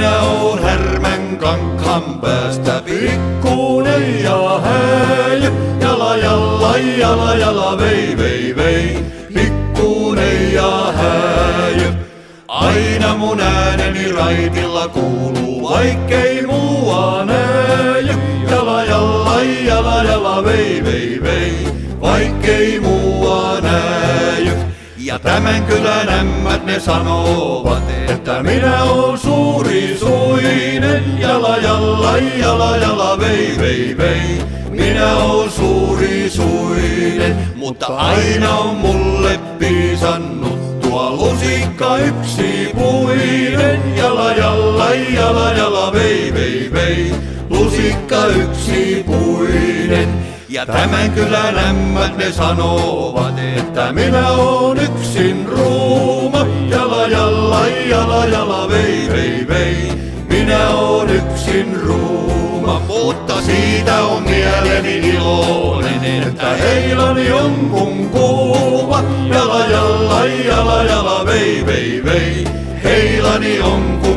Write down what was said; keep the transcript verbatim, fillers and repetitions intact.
Minä oon härmän kankaan päästä pikkunen ja häijy. Jala jalla jala jala vei vei vei, pikkunen ja häijy. Aina mun ääneni raitilla kuuluu, vaikkei mua näy. Jala jalla jala jala vei vei vei, vaikkei mua näy. Ja tämän kylän ämmät ne sanovat, että minä oon suuri suinen. Jala jalla jala jala vei vei vei, minä oon suuri suinen. Mutta aina on mulle piisannut tuo lusikka yksipuinen. Jala jalla jala jala vei vei vei, lusikka yksipuinen. Ja tämän kylän ämmät ne sanovat, että minä oon yksin ruuma. Jala jalla jala jala vei vei vei, minä oon yksin ruuma. Mutta siitä on mieleni iloinen, että heilani jonkun kuuma. Jala jalla jala jala vei vei vei, heilani jonkun